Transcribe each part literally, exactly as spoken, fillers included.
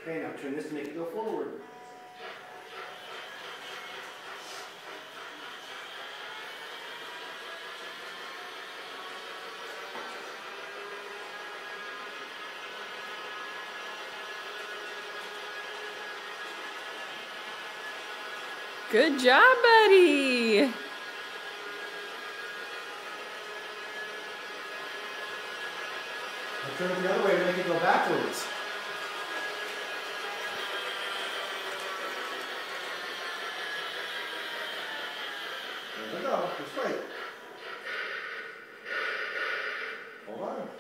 Okay, now turn this to make it go forward. Good job, buddy. Now turn it the other way to make it go backwards. There we go. Just wait. Hold on.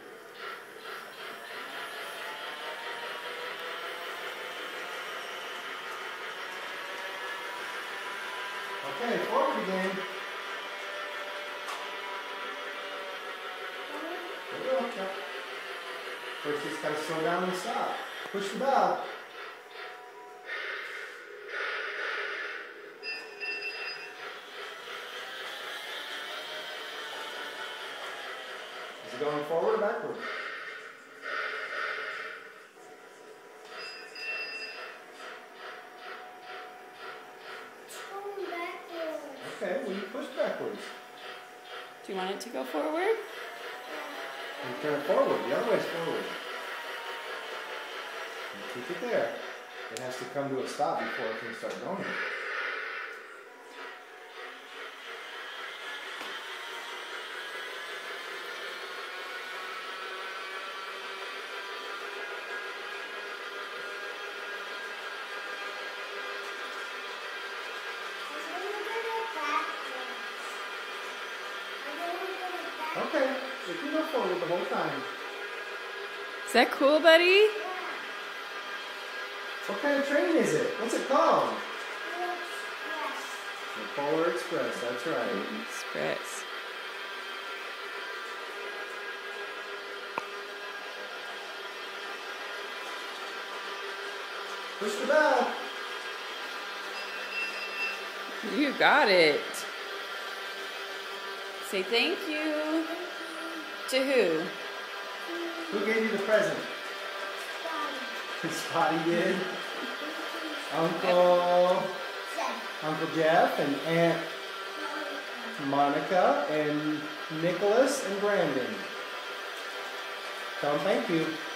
Okay, forward again. There we go. Yep. First, just gotta slow down and stop. Push the valve. Is it going forward or backward? Okay, well you push backwards. Do you want it to go forward? You turn it forward, the other way's forward. And keep it there. It has to come to a stop before it can start going. Okay, you can go forward the whole time. Is that cool, buddy? What kind of train is it? What's it called? The Polar Express, that's right. Express. Push the bell. You got it. Say thank you. To who? Who gave you the present? Spotty did. Uncle, Uncle Jeff and Aunt Monica and Nicholas and Brandon. Tell them thank you.